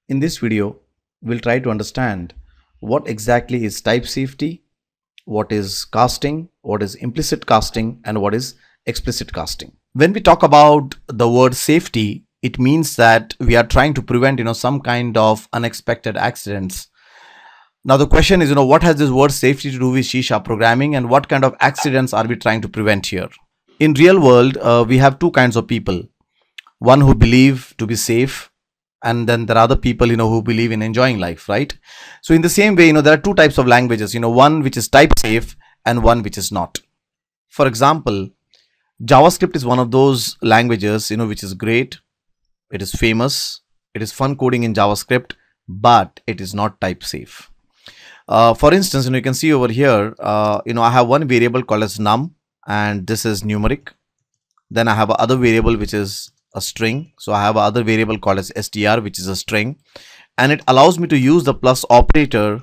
In this video, we'll try to understand what exactly is type safety, what is casting, what is implicit casting, and what is explicit casting. When we talk about the word safety, it means that we are trying to prevent, some kind of unexpected accidents. Now the question is, what has this word safety to do with C# programming, and what kind of accidents are we trying to prevent here? In real world, we have two kinds of people. One who believe to be safe, and then there are other people who believe in enjoying life, right? So in the same way, there are two types of languages, one which is type safe and one which is not. For example, JavaScript is one of those languages which is great, it is famous, it is fun coding in JavaScript, but it is not type safe. For instance, you can see over here, I have one variable called as num, and this is numeric. Then I have another variable which is a string. So I have another variable called as str, which is a string, and it allows me to use the plus operator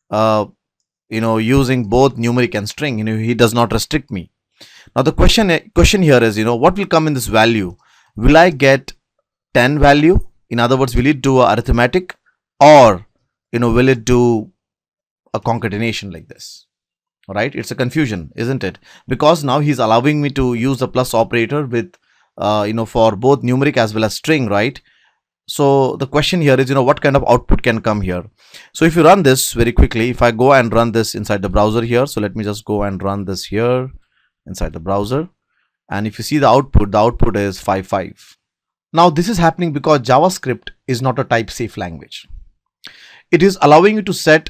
using both numeric and string. He does not restrict me. Now the question here is, what will come in this value? Will I get 10 value? In other words, will it do a arithmetic, or will it do a concatenation like this? Right? It's a confusion, isn't it? Because now he's allowing me to use the plus operator with for both numeric as well as string, right? So the question here is, what kind of output can come here? So if you run this very quickly, if I go and run this inside the browser here, so let me just go and run this here inside the browser, and if you see the output is 5. Now this is happening because JavaScript is not a type safe language. It is allowing you to set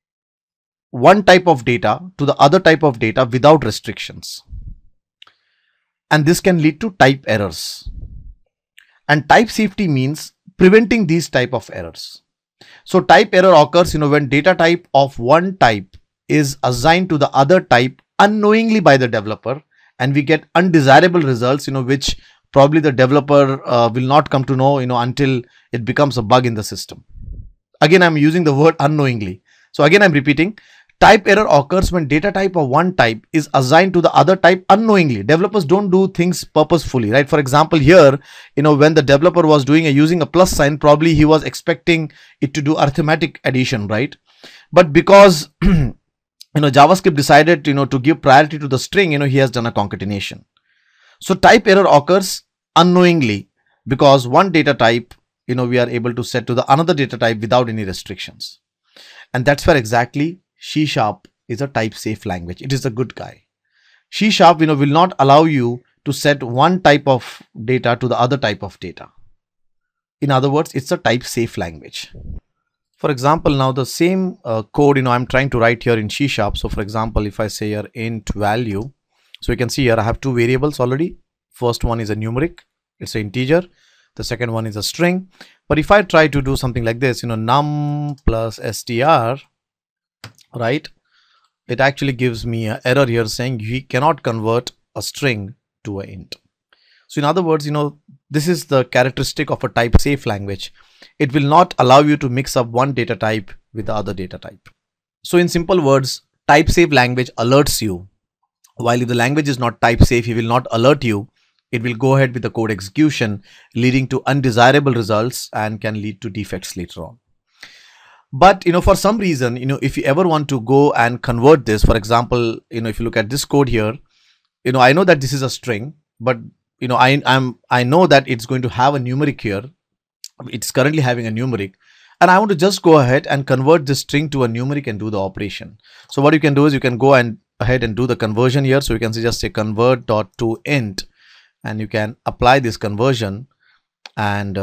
one type of data to the other type of data without restrictions, and this can lead to type errors. And type safety means preventing these type of errors. So type error occurs when data type of one type is assigned to the other type unknowingly by the developer, and we get undesirable results which probably the developer will not come to know until it becomes a bug in the system. Again, I'm using the word unknowingly. So again, I'm repeating. Type error occurs when data type of one type is assigned to the other type unknowingly. Developers don't do things purposefully, right? For example, here, when the developer was using a plus sign, probably he was expecting it to do arithmetic addition, right? But because JavaScript decided to give priority to the string, he has done a concatenation. So type error occurs unknowingly because one data type we are able to set to the another data type without any restrictions. And that's where exactly C# is a type safe language. It is a good guy. C# will not allow you to set one type of data to the other type of data. In other words, it's a type safe language. For example, now the same code I'm trying to write here in C#. So for example, if I say here int value, so you can see here I have two variables already. First one is a numeric, it's an integer. The second one is a string. But if I try to do something like this, num plus str, right, it actually gives me an error here saying we cannot convert a string to an int. So in other words, this is the characteristic of a type safe language. It will not allow you to mix up one data type with the other data type. So in simple words, type safe language alerts you, while if the language is not type safe, it will not alert you. It will go ahead with the code execution, leading to undesirable results and can lead to defects later on. But for some reason, if you ever want to go and convert this, for example, if you look at this code here, I know that this is a string, but I know that it's going to have a numeric here. It's currently having a numeric, and I want to just go ahead and convert this string to a numeric and do the operation. So what you can do is you can go ahead and do the conversion here. So you can just say convert.toInt, and you can apply this conversion, and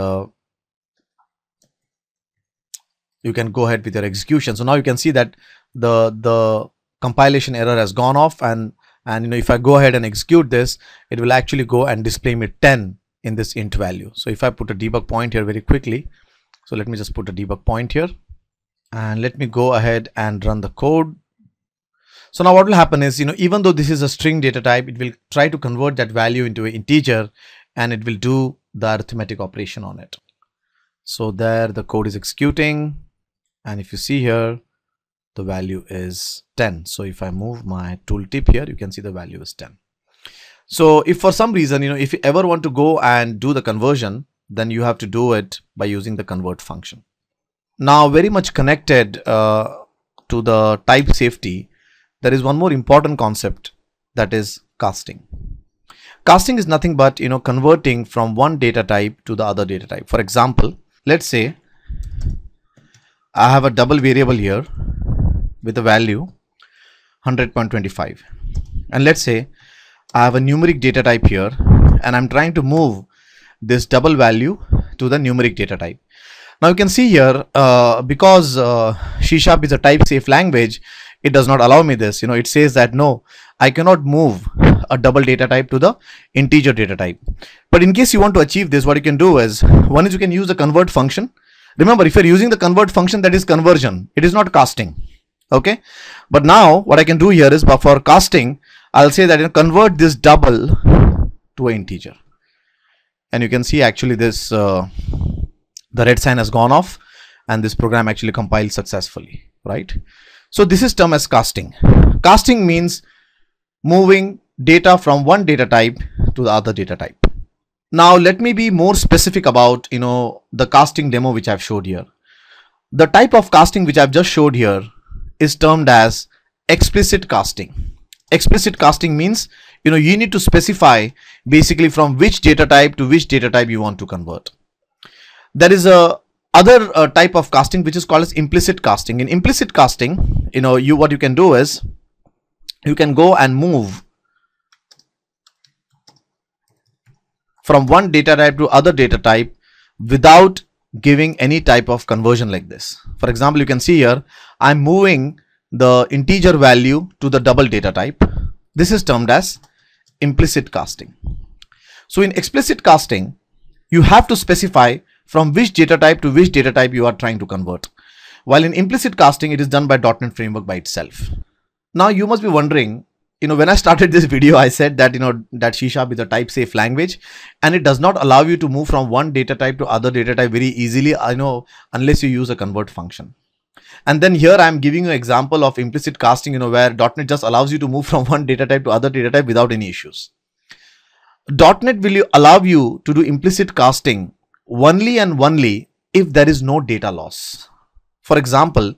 you can go ahead with your execution. So now you can see that the compilation error has gone off, and if I go ahead and execute this, it will actually go and display me 10 in this int value. So if I put a debug point here very quickly, so let me just put a debug point here, and let me go ahead and run the code. So now what will happen is, even though this is a string data type, it will try to convert that value into an integer, and it will do the arithmetic operation on it. So there the code is executing, and if you see here, the value is 10. So if I move my tooltip here, you can see the value is 10. So if for some reason, if you ever want to go and do the conversion, then you have to do it by using the convert function. Now, very much connected to the type safety, there is one more important concept, that is casting. Casting is nothing but converting from one data type to the other data type. For example, let's say I have a double variable here with a value 100.25, and let's say I have a numeric data type here, and I'm trying to move this double value to the numeric data type. Now you can see here, because C# is a type safe language, it does not allow me this. It says that no, I cannot move a double data type to the integer data type. But in case you want to achieve this, what you can do is, one is you can use the convert function. Remember, if you're using the convert function, that is conversion, it is not casting. Okay, but now what I can do here is, for casting, I'll say that convert this double to an integer, and you can see actually this the red sign has gone off, and this program actually compiled successfully, right? So this is termed as casting. Casting means moving data from one data type to the other data type. Now let me be more specific about the casting demo which I've showed here. The type of casting which I've just showed here is termed as explicit casting. Explicit casting means you need to specify basically from which data type to which data type you want to convert. There is a other type of casting which is called as implicit casting. In implicit casting, what you can do is you can go and move from one data type to other data type without giving any type of conversion like this. For example, you can see here I'm moving the integer value to the double data type. This is termed as implicit casting. So in explicit casting, you have to specify from which data type to which data type you are trying to convert. While in implicit casting, it is done by .NET Framework by itself. Now you must be wondering, when I started this video, I said that that C# is a type safe language, and it does not allow you to move from one data type to other data type very easily, unless you use a convert function. And then here I am giving you an example of implicit casting, where .NET just allows you to move from one data type to other data type without any issues. .NET will allow you to do implicit casting only and only if there is no data loss. For example,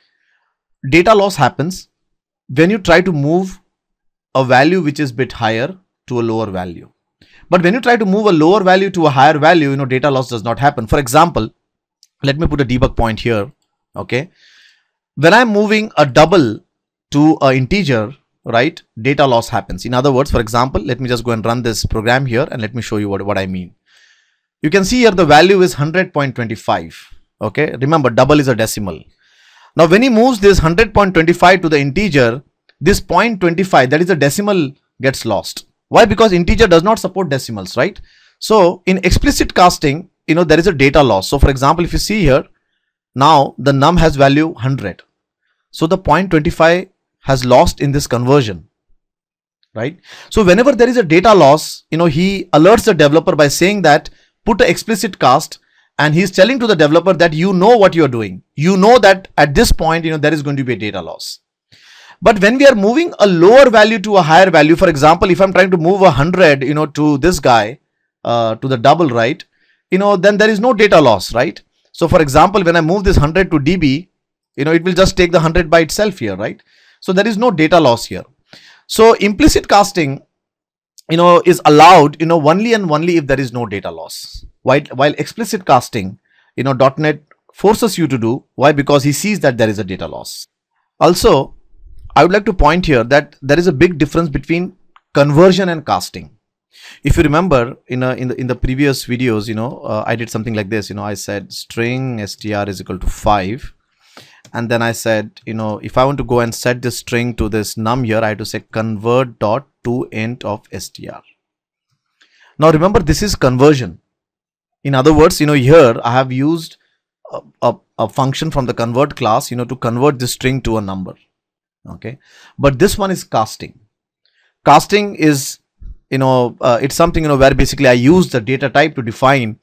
data loss happens when you try to move a value which is bit higher to a lower value. But when you try to move a lower value to a higher value, data loss does not happen. For example, let me put a debug point here. Okay, when I'm moving a double to an integer, right, data loss happens. In other words, for example, let me just go and run this program here, and let me show you what I mean. You can see here the value is 100.25. Okay, remember double is a decimal. Now when he moves this 100.25 to the integer, this 0.25, that is a decimal, gets lost. Why? Because integer does not support decimals, right? So in explicit casting, there is a data loss. So for example, if you see here, now the num has value 100. So the 0.25 has lost in this conversion, right? So whenever there is a data loss, he alerts the developer by saying that put an explicit cast, and he's telling to the developer that what you're doing. That at this point, there is going to be a data loss. But when we are moving a lower value to a higher value, for example, if I'm trying to move 100, to this guy, to the double, right, then there is no data loss, right? So for example, when I move this 100 to db, it will just take the 100 by itself here, right? So there is no data loss here. So implicit casting, is allowed, only and only if there is no data loss. While explicit casting, .NET forces you to do. Why? Because he sees that there is a data loss. Also, I would like to point here that there is a big difference between conversion and casting. If you remember in the previous videos, I did something like this. I said string str is equal to 5, and then I said, if I want to go and set this string to this num here, I have to say convert dot to int of str. Now remember, this is conversion. In other words, here I have used a function from the convert class, to convert this string to a number. Okay, but this one is casting. Casting is, it's something, where basically I use the data type to define,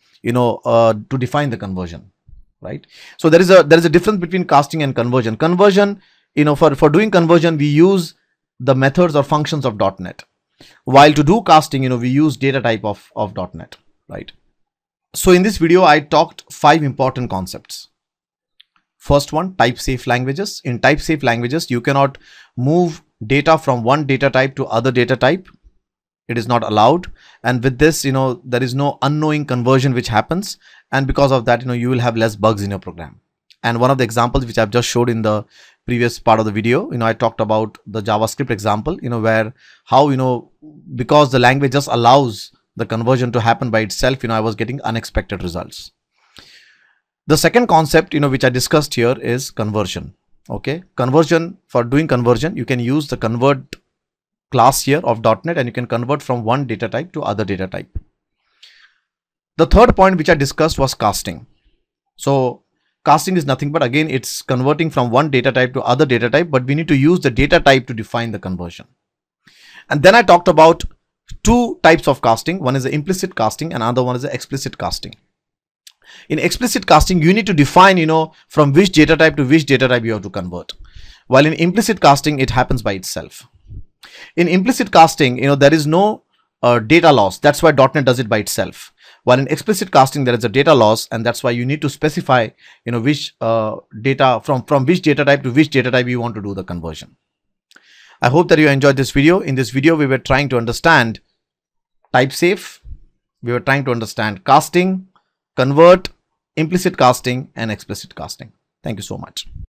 the conversion, right? So there is a difference between casting and conversion. Conversion, for doing conversion, we use the methods or functions of .NET. While to do casting, we use data type of .NET, right? So in this video, I talked 5 important concepts. First one, typesafe languages. In typesafe languages, you cannot move data from one data type to other data type. It is not allowed. And with this, there is no unknowing conversion which happens. And because of that, you will have less bugs in your program. And one of the examples which I've just showed in the previous part of the video, I talked about the JavaScript example, where how, because the language just allows the conversion to happen by itself, I was getting unexpected results. The second concept, which I discussed here is conversion. Okay. Conversion, for doing conversion, you can use the convert class here of .NET, and you can convert from one data type to other data type. The third point which I discussed was casting. So casting is nothing but, again, it's converting from one data type to other data type, but we need to use the data type to define the conversion. And then I talked about two types of casting. One is the implicit casting and another one is the explicit casting. In explicit casting, you need to define, from which data type to which data type you have to convert. While in implicit casting, it happens by itself. In implicit casting, there is no data loss. That's why .NET does it by itself. While in explicit casting, there is a data loss, and that's why you need to specify, which data from which data type to which data type you want to do the conversion. I hope that you enjoyed this video. In this video, we were trying to understand typesafe. We were trying to understand casting, convert, implicit casting, and explicit casting. Thank you so much.